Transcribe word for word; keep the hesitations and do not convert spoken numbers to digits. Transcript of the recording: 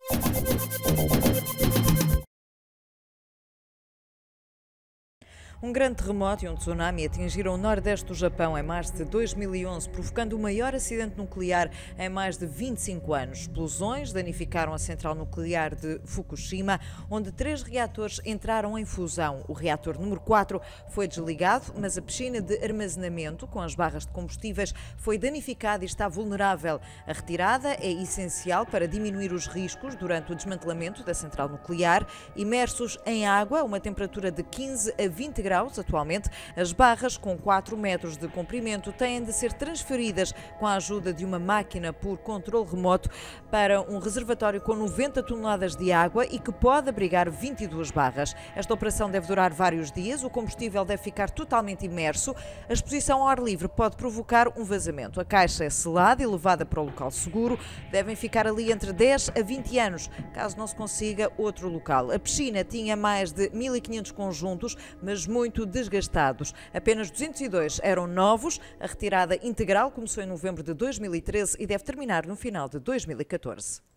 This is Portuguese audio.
Um grande terremoto e um tsunami atingiram o nordeste do Japão em março de dois mil e onze, provocando o maior acidente nuclear em mais de vinte e cinco anos. Explosões danificaram a central nuclear de Fukushima, onde três reatores entraram em fusão. O reator número quatro foi desligado, mas a piscina de armazenamento com as barras de combustíveis foi danificada e está vulnerável. A retirada é essencial para diminuir os riscos durante o desmantelamento da central nuclear. Imersos em água, uma temperatura de quinze a vinte graus atualmente, as barras com quatro metros de comprimento têm de ser transferidas com a ajuda de uma máquina por controle remoto para um reservatório com noventa toneladas de água e que pode abrigar vinte e duas barras. Esta operação deve durar vários dias, o combustível deve ficar totalmente imerso, a exposição ao ar livre pode provocar um vazamento. A caixa é selada e levada para o local seguro, devem ficar ali entre dez a vinte anos, caso não se consiga outro local. A piscina tinha mais de mil e quinhentos conjuntos, mas muito desgastados. Apenas duzentos e dois eram novos. A retirada integral começou em novembro de dois mil e treze e deve terminar no final de dois mil e catorze.